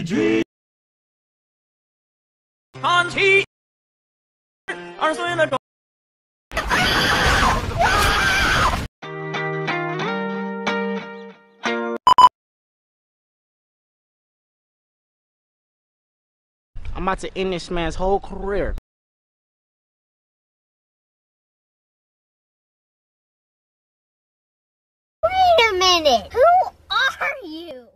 RPG。看齐，2岁了中。I'm about to end this man's whole career. Wait a minute! Who are you?